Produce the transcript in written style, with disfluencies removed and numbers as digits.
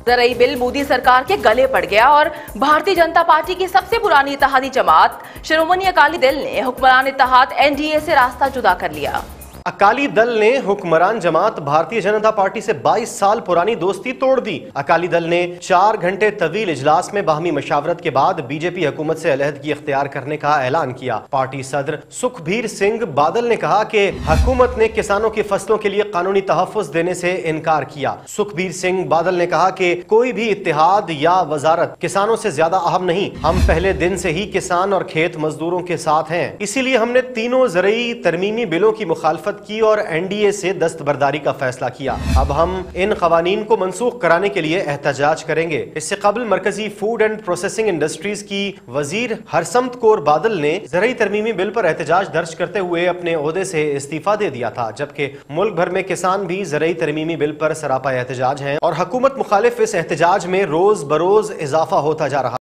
زرعی بل مودی سرکار کے گلے پڑ گیا اور بھارتی جنتا پارٹی کی سب سے پرانی اتحادی جماعت شرومنی اکالی دل نے حکمران اتحاد NDA سے راستہ جدا کر لیا۔ اکالی دل نے حکمران جماعت بھارتی جنتا پارٹی سے 22 سال پرانی دوستی توڑ دی۔ اکالی دل نے 4 گھنٹے طویل اجلاس میں باہمی مشاورت کے بعد BJP حکومت سے علیحدگی اختیار کرنے کا اعلان کیا۔ پارٹی صدر سکھبیر سنگھ بادل نے کہا کہ حکومت نے کسانوں کی فصلوں کے لیے قانونی تحفظ دینے سے انکار کیا۔ سکھبیر سنگھ بادل نے کہا کہ کوئی بھی اتحاد یا وزارت کسانوں سے زیادہ اہم نہیں، ہم پہلے دن سے ہی کسان اور کھیت مزدوروں کے ساتھ ہیں، اسی لیے ہم نے تینوں زرعی ترمیمی بلوں کی مخالفت کی اور NDA سے دستبرداری کا فیصلہ کیا۔ اب ہم ان قوانین کو منسوخ کرانے کے لیے احتجاج کریں گے۔ اس سے قبل مرکزی فوڈ اینڈ پروسیسنگ انڈسٹریز کی وزیر ہرسمت کور بادل نے زرعی ترمیمی بل پر احتجاج درج کرتے ہوئے اپنے عہدے سے استعفیٰ دے دیا تھا، جبکہ ملک بھر میں کسان بھی زرعی ترمیمی بل پر سراپا احتجاج ہیں اور حکومت مخالف اس احتجاج میں روز بروز اضافہ ہوتا جا رہا